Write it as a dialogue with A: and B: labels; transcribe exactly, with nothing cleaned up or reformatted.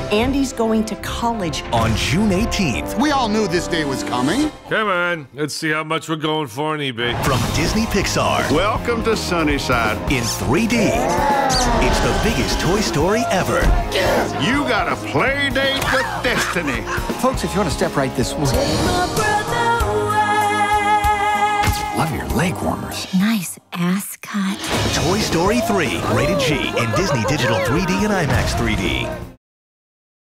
A: Andy's going to college
B: on June eighteenth.
C: We all knew this day was coming.
D: Come on, let's see how much we're going for on eBay.
B: From Disney Pixar.
C: Welcome to Sunnyside.
B: In three D. It's the biggest Toy Story ever.
C: You got a play date with destiny.
E: Folks, if you want to step right this way. Love your leg warmers.
F: Nice ass cut.
B: Toy Story three, rated G, in Disney Digital three D and IMAX three D.